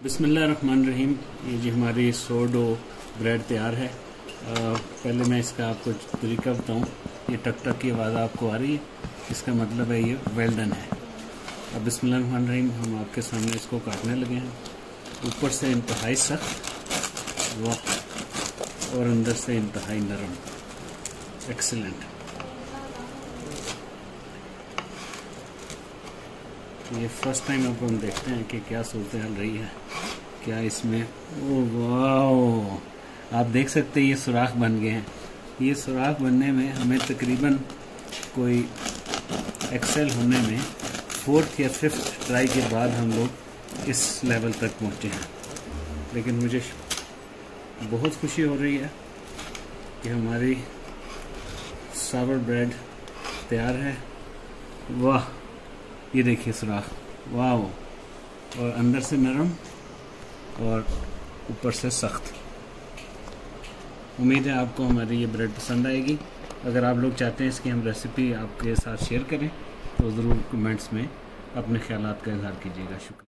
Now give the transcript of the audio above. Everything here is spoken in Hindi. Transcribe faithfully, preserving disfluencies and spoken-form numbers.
बिस्मिल्लाहिर्रहमानिर्रहीम। ये जी हमारी सोडो ब्रेड तैयार है। आ, पहले मैं इसका आपको तरीका बताऊँ। ये टक टक की आवाज़ आपको आ रही है, इसका मतलब है ये वेल डन है। अब बिस्मिल्लाहिर्रहमानिर्रहीम हम आपके सामने इसको काटने लगे हैं। ऊपर से इंतहाई सख्त, वाह, और अंदर से इंतहाई नरम। एक्सीलेंट। ये फर्स्ट टाइम अब हम देखते हैं कि क्या सूरत हाल रही है, क्या इसमें। ओ वाह, आप देख सकते हैं ये सुराख बन गए हैं। ये सुराख बनने में हमें तकरीबन कोई एक्सेल होने में फोर्थ या फिफ्थ ट्राई के बाद हम लोग इस लेवल तक पहुँचे हैं। लेकिन मुझे बहुत खुशी हो रही है कि हमारी सावर ब्रेड तैयार है। वाह, ये देखिए सुराख, वाह, और अंदर से नरम और ऊपर से सख्त। उम्मीद है आपको हमारी ये ब्रेड पसंद आएगी। अगर आप लोग चाहते हैं इसकी हम रेसिपी आपके साथ शेयर करें तो ज़रूर कमेंट्स में अपने ख्यालात का इजहार कीजिएगा। शुक्रिया।